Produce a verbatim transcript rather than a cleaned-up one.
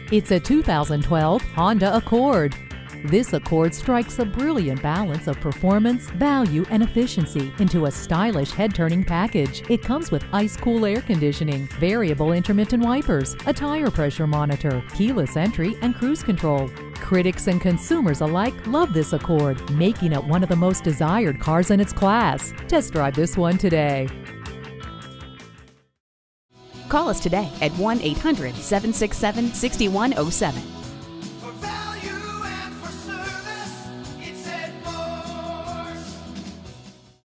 It's a two thousand twelve Honda Accord. This Accord strikes a brilliant balance of performance, value, and efficiency into a stylish head-turning package. It comes with ice-cool air conditioning, variable intermittent wipers, a tire pressure monitor, keyless entry, and cruise control. Critics and consumers alike love this Accord, making it one of the most desired cars in its class. Test drive this one today. Call us today at one eight hundred, seven six seven, six one zero seven.